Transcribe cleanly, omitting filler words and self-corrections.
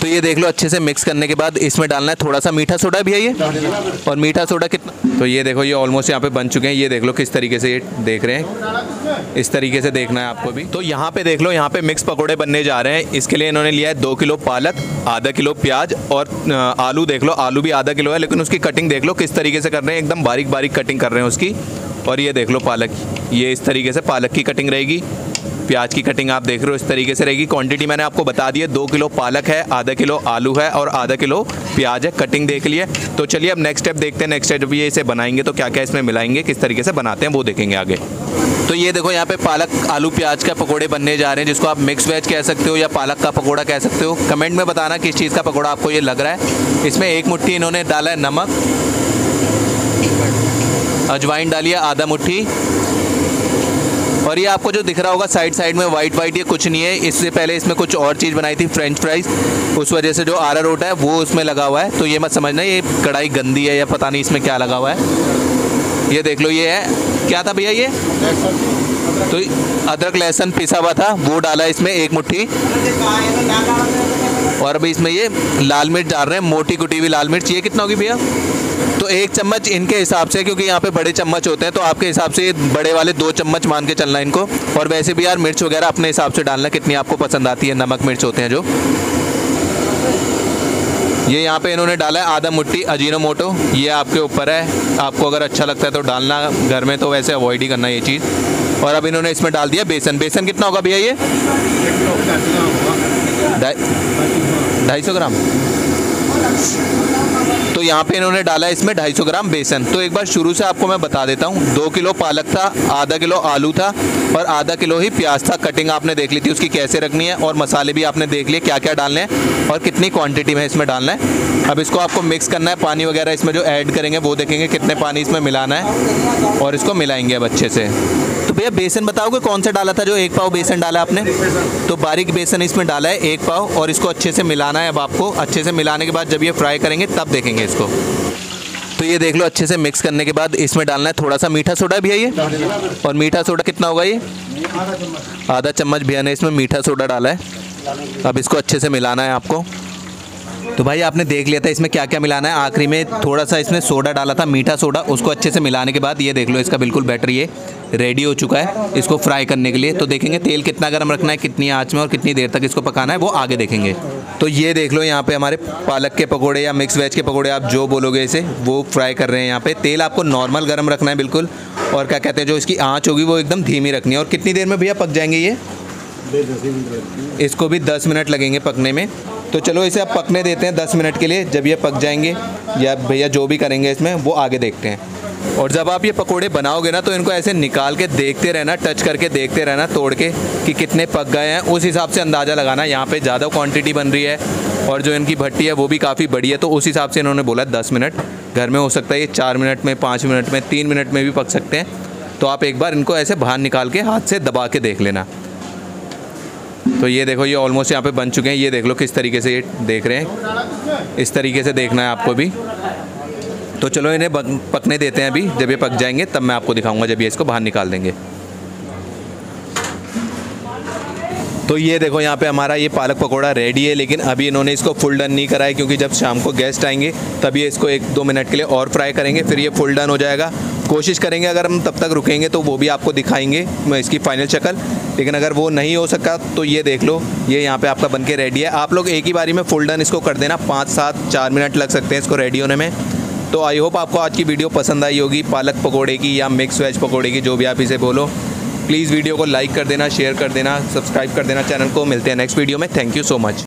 तो ये देख लो अच्छे से मिक्स करने के बाद इसमें डालना है थोड़ा सा मीठा सोडा भी है ये, और मीठा सोडा कितना। तो ये देखो ये ऑलमोस्ट यहाँ पे बन चुके हैं। ये देख लो किस तरीके से ये देख रहे हैं, इस तरीके से देखना है आपको भी। तो यहाँ पे देख लो, यहाँ पे मिक्स पकोड़े बनने जा रहे हैं। इसके लिए इन्होंने लिया है 2 किलो पालक, आधा किलो प्याज और आलू देख लो, आलू भी आधा किलो है, लेकिन उसकी कटिंग देख लो किस तरीके से कर रहे हैं, एकदम बारीक बारीक कटिंग कर रहे हैं उसकी। और ये देख लो पालक, ये इस तरीके से पालक की कटिंग रहेगी। प्याज की कटिंग आप देख रहे हो इस तरीके से रहेगी। क्वांटिटी मैंने आपको बता दी है, 2 किलो पालक है, आधा किलो आलू है और आधा किलो प्याज है। कटिंग देख लिए। तो चलिए अब नेक्स्ट स्टेप देखते हैं। नेक्स्ट स्टेप ये इसे बनाएंगे तो क्या क्या इसमें मिलाएंगे, किस तरीके से बनाते हैं वो देखेंगे आगे। तो ये देखो यहाँ पे पालक आलू प्याज का पकोड़े बनने जा रहे हैं, जिसको आप मिक्स वेज कह सकते हो या पालक का पकोड़ा कह सकते हो। कमेंट में बताना किस चीज़ का पकोड़ा आपको ये लग रहा है। इसमें 1 मुट्ठी इन्होंने डाला है नमक, अजवाइन डाली है आधा मुट्ठी, और ये आपको जो दिख रहा होगा साइड साइड में वाइट वाइट, ये कुछ नहीं है। इससे पहले इसमें कुछ और चीज़ बनाई थी, फ्रेंच फ्राइज, उस वजह से जो अरारोट है वो उसमें लगा हुआ है। तो ये मत समझना ये कढ़ाई गंदी है या पता नहीं इसमें क्या लगा हुआ है। ये देख लो ये है, क्या था भैया ये, तो अदरक लहसुन पिसा हुआ था वो डाला इसमें 1 मुट्ठी। और अभी इसमें ये लाल मिर्च डाल रहे हैं, मोटी कुटी हुई लाल मिर्च। ये कितना होगी भैया, तो 1 चम्मच इनके हिसाब से, क्योंकि यहाँ पे बड़े चम्मच होते हैं तो आपके हिसाब से बड़े वाले 2 चम्मच मान के चलना इनको। और वैसे भी यार मिर्च वगैरह अपने हिसाब से डालना, कितनी आपको पसंद आती है, नमक मिर्च होते हैं जो। ये यहाँ पे इन्होंने डाला है आधा मुट्ठी अजीनोमोटो, ये आपके ऊपर है, आपको अगर अच्छा लगता है तो डालना, घर में तो वैसे अवॉइड ही करना ये चीज़। और अब इन्होंने इसमें डाल दिया बेसन। बेसन कितना होगा भैया ये, 250 ग्राम। तो यहाँ पे इन्होंने डाला इसमें 250 ग्राम बेसन। तो एक बार शुरू से आपको मैं बता देता हूँ, 2 किलो पालक था, आधा किलो आलू था और आधा किलो ही प्याज था। कटिंग आपने देख ली थी उसकी कैसे रखनी है, और मसाले भी आपने देख लिए क्या क्या डालने हैं और कितनी क्वांटिटी में इसमें डालना है। अब इसको आपको मिक्स करना है, पानी वगैरह इसमें जो ऐड करेंगे वो देखेंगे कितने पानी इसमें मिलाना है, और इसको मिलाएंगे अब अच्छे से। तो भैया बेसन बताओगे कौन सा डाला था, जो 1 पाव बेसन डाला आपने? तो बारीक बेसन इसमें डाला है 1 पाव, और इसको अच्छे से मिलाना है। अब आपको अच्छे से मिलाने के बाद जब ये फ्राई करेंगे तब देखेंगे इसको। तो ये देख लो अच्छे से मिक्स करने के बाद इसमें डालना है थोड़ा सा मीठा सोडा भी है ये, और मीठा सोडा कितना होगा ये, आधा चम्मच भैया ने इसमें मीठा सोडा डाला है। अब इसको अच्छे से मिलाना है आपको। तो भाई आपने देख लिया था इसमें क्या क्या मिलाना है। आखिरी में थोड़ा सा इसमें सोडा डाला था, मीठा सोडा। उसको अच्छे से मिलाने के बाद ये देख लो इसका बिल्कुल बैटर ये रेडी हो चुका है इसको फ्राई करने के लिए। तो देखेंगे तेल कितना गर्म रखना है, कितनी आंच में और कितनी देर तक इसको पकाना है वो आगे देखेंगे। तो ये देख लो यहाँ पे हमारे पालक के पकोड़े या मिक्स वेज के पकोड़े, आप जो बोलोगे इसे, वो फ्राई कर रहे हैं यहाँ पे। तेल आपको नॉर्मल गर्म रखना है बिल्कुल, और क्या कहते हैं जो इसकी आँच होगी वो एकदम धीमी रखनी है। और कितनी देर में भैया पक जाएंगे ये? इसको भी 10 मिनट लगेंगे पकने में। तो चलो इसे अब पकने देते हैं 10 मिनट के लिए। जब ये पक जाएंगे या भैया जो भी करेंगे इसमें वो आगे देखते हैं। और जब आप ये पकोड़े बनाओगे ना तो इनको ऐसे निकाल के देखते रहना, टच करके देखते रहना तोड़ के कि कितने पक गए हैं, उस हिसाब से अंदाज़ा लगाना। यहाँ पे ज़्यादा क्वांटिटी बन रही है और जो इनकी भट्टी है वो भी काफ़ी बड़ी है, तो उस हिसाब से इन्होंने बोला 10 मिनट। घर में हो सकता है ये 4 मिनट में, 5 मिनट में, 3 मिनट में भी पक सकते हैं। तो आप एक बार इनको ऐसे बाहर निकाल के हाथ से दबा के देख लेना। तो ये देखो ये ऑलमोस्ट यहाँ पे बन चुके हैं। ये देख लो किस तरीके से ये देख रहे हैं, इस तरीके से देखना है आपको भी। तो चलो इन्हें पकने देते हैं अभी। जब ये पक जाएंगे तब मैं आपको दिखाऊंगा जब ये इसको बाहर निकाल देंगे। तो ये देखो यहाँ पे हमारा ये पालक पकोड़ा रेडी है, लेकिन अभी इन्होंने इसको फुल डन नहीं करा है, क्योंकि जब शाम को गेस्ट आएंगे तब ये इसको 1-2 मिनट के लिए और फ्राई करेंगे, फिर ये फुल डन हो जाएगा। कोशिश करेंगे अगर हम तब तक रुकेंगे तो वो भी आपको दिखाएंगे इसकी फ़ाइनल शक्ल। लेकिन अगर वो नहीं हो सका तो ये देख लो ये यहाँ पे आपका बनके रेडी है। आप लोग एक ही बारी में फुल डन इसको कर देना, 5-7-4 मिनट लग सकते हैं इसको रेडी होने में। तो आई होप आपको आज की वीडियो पसंद आई होगी, पालक पकोड़े की या मिक्स वेज पकोड़े की, जो भी आप इसे बोलो। प्लीज़ वीडियो को लाइक कर देना, शेयर कर देना, सब्सक्राइब कर देना चैनल को। मिलते हैं नेक्स्ट वीडियो में। Thank you so much.